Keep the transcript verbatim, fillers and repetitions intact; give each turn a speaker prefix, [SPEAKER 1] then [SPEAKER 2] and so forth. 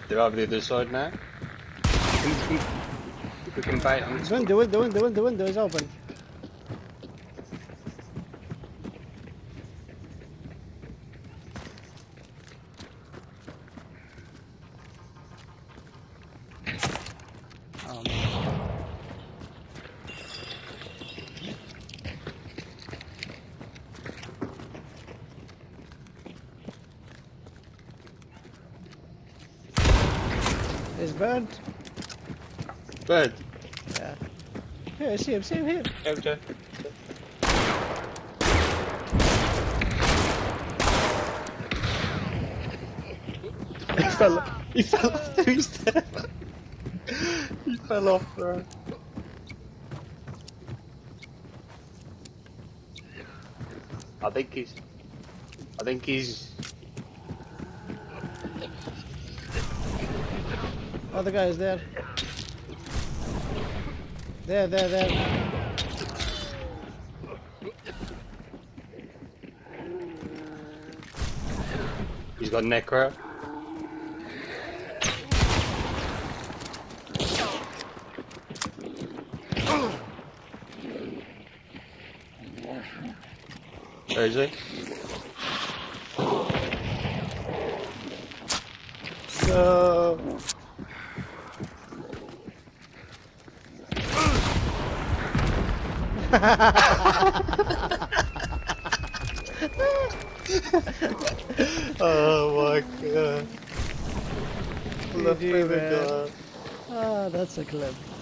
[SPEAKER 1] They're over the other side now. We can, we can bait on
[SPEAKER 2] The window, window, window, window, window is open. Oh, man. There's bird.
[SPEAKER 1] Bird.
[SPEAKER 2] Yeah. Here, I see him, see him here.
[SPEAKER 1] Okay. He fell off. He fell off the stairs. He fell off, bro. I think he's. I think he's.
[SPEAKER 2] Oh, the guy is there. There, there, there.
[SPEAKER 1] He's got necro. Where is he? No. Oh my god.
[SPEAKER 2] G G, man.
[SPEAKER 1] God.
[SPEAKER 2] Ah, that's a clip.